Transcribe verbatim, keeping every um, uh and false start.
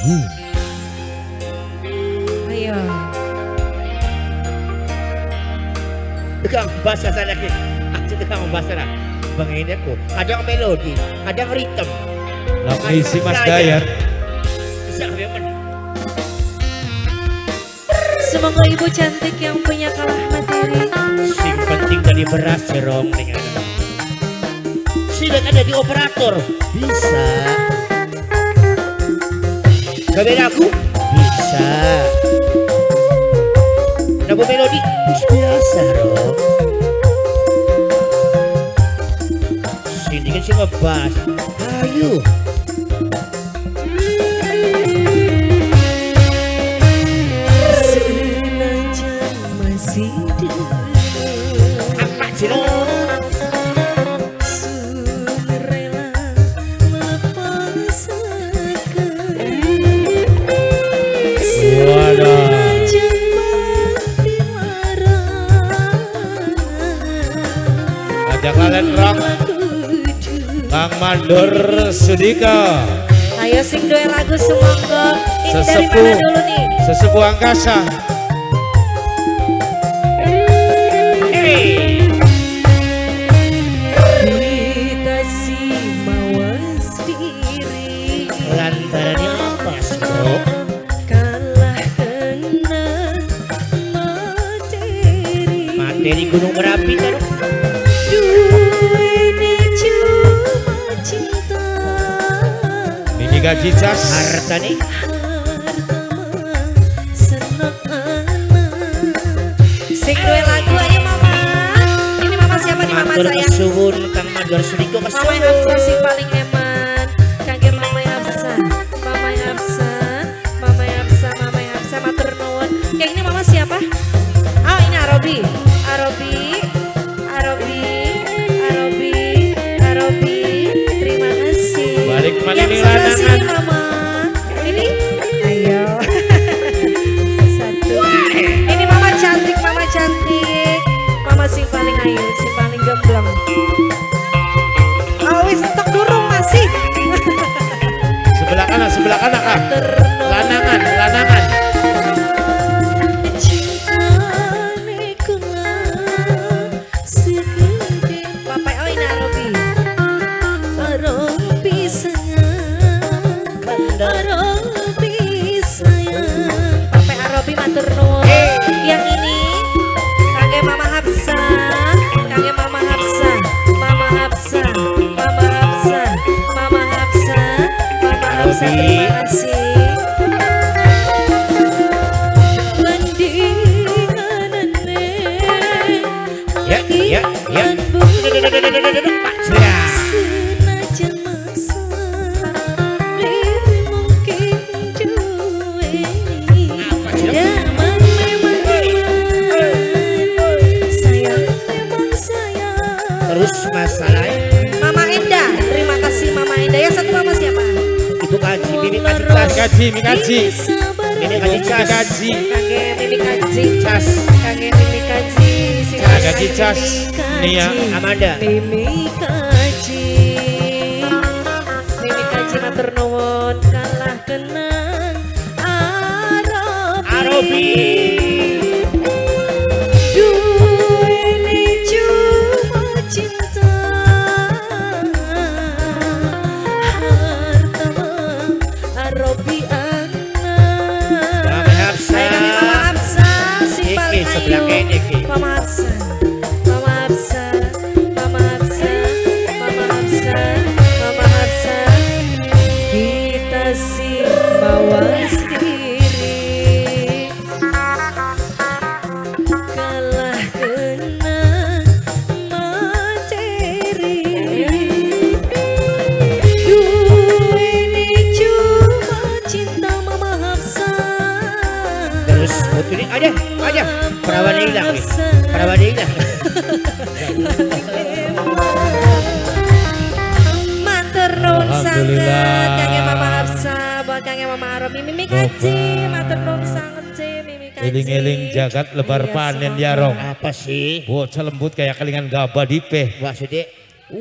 Hmm. Ayo. Dekang bahasa sana ke. Aku dekang bahasa sana. Bang ini aku. Kadang melodi, kadang ritme. Nah, isi Mas Dayat. Bisa memang. Semoga ibu cantik yang punya kalah materi. Sing penting tadi beras serong dengan. Silat ada di operator. Bisa. Kamera aku bisa. Lagu melodi biasa Rom. Sini kan sih ngebas. Ayo. Senajan masih apa sih lo? Ajak lalen rock Kang Mandor Sudika. Ayo sing dua lagu semonggo. Ini dari Sesepuh mana dulu nih? Sesepuh Angkasa. Hey. Kita si mawas diri. Lantarannya apa sih bro? Kalah kena materi. Materi Gunung Merapi kan? Duweni cuma cinta. Mimi gaji cas. Harta nih. Sing dua lagu aja mama. Ini mama siapa nih mama Matur sayang? kesuwun Kang Mandor Sudika Mama kesuwun. Hafsa sing paling eman. Kage mama Hafsa. Mama Hafsa. Mama Hafsa. Mama Hafsa matur nuwun. Yang ini mama siapa? Oh ini Arobi. Arobi. Arobi. Arobi. Arobi. Terima kasih. Balik mana Yang nih sebelah lanangan? sini mama. Ini. Ayo. Satu. Ini mama cantik. Mama cantik. Mama sing paling ayu. Sing paling gemblong. Oh wis stok durung masih. Sebelah kanan, sebelah kanan Kang. Terno. Lanangan, lanangan. Bapak oh ini Arobi. Arobi sayang. Arobi sayang. Bapak Arobi matur nuwun. Yang ini kangge Mama Hafsa. Kangge Mama Hafsa. Mama Hafsa. Mama Hafsa. Mama Hafsa. Mama Hafsa terima kasih. Ya, ya, ya. Pak Jaya. Senajan masa diri mungkin duweni Yaman memang sayang memang sayang. Terus masalahnya Mama Enda, terima kasih Mama Enda. Yang satu mama siapa? Ibu Kaji, Mimi Kaji Cas. Gaji, Mimi gaji. Mimi Kaji Cas. Gaji. Kage Mimi Kaji. Cas. Kage Mimi Kaji. Si Cas. Gaji Cas. Mimi Nia. Kaji. Amanda. Mimi Kaji. Mimi Kaji matur nuwun kalah kenang Arobi. Arobi. Duweni cuma cinta. Harta Arobi anak. Mama Hafsa. Ayo kami Mama Hafsa sing Iki paling sebelah ayu. kene iki. Mama Hafsa. Mama Hafsa. Mama Hafsa. Mama Hafsa. Mama Hafsa. Kita sing mawas diri. Kalah kena materi. Duweni cuma cinta Mama Hafsa. Terus putri aja, aja. Perawan hilang nih. Perawan hilang. Matur nuwun Alhamdulillah. sanget kangge Mama Hafsa, buat kangge Mama Arobi, Mimi Kaji, matur nuwun sanget C, Mimi Kaji. Eling-eling jagat lebar Iya, panen semoga. ya Rong. Apa sih? Bocah lembut kayak kelingan gabah dipeh. Wah, Sudek.